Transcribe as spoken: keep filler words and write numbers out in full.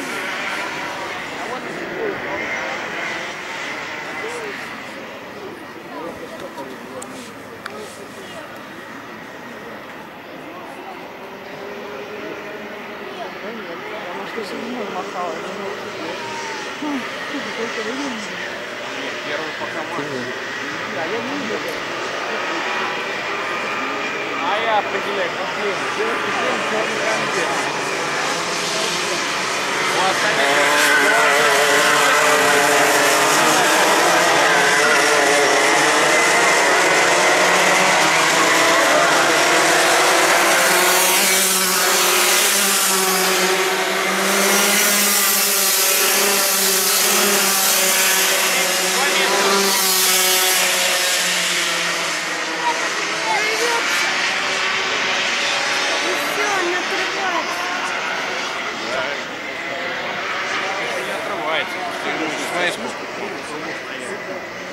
Потому что седьмой махал, не мог себе. Первый по команде. Да, я не видел. А я определяю последний. У остальных... Знаешь,